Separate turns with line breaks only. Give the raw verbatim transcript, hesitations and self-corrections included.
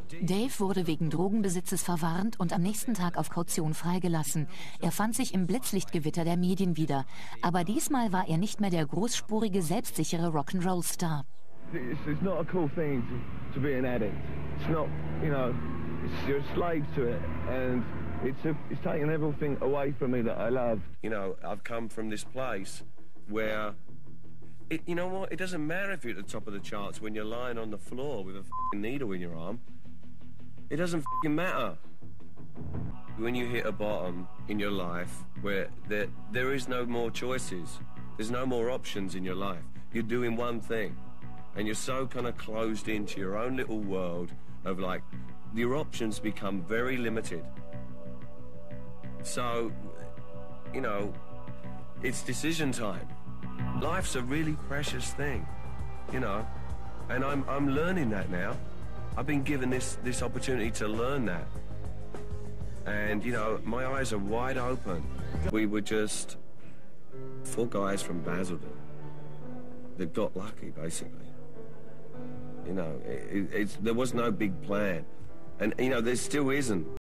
Dave wurde wegen Drogenbesitzes verwarnt und am nächsten Tag auf Kaution freigelassen. Er fand sich im Blitzlichtgewitter der Medien wieder. Aber diesmal war er nicht mehr der großspurige, selbstsichere Rock'n'Roll-Star.
It's, it's not a cool thing to, to be an addict. It's not, you know, it's, you're a slave to it, and it's, a, it's taken everything away from me that I love.
You know, I've come from this place where, it, you know what, it doesn't matter if you're at the top of the charts when you're lying on the floor with a f***ing needle in your arm. It doesn't f***ing matter. When you hit a bottom in your life where there, there is no more choices, there's no more options in your life, you're doing one thing. And you're so kind of closed into your own little world of like, your options become very limited. So, you know, it's decision time. Life's a really precious thing, you know, and I'm, I'm learning that now. I've been given this, this opportunity to learn that. And, you know, my eyes are wide open. We were just four guys from Basildon that got lucky, basically. You know, it, it's, there was no big plan. And, you know, there still isn't.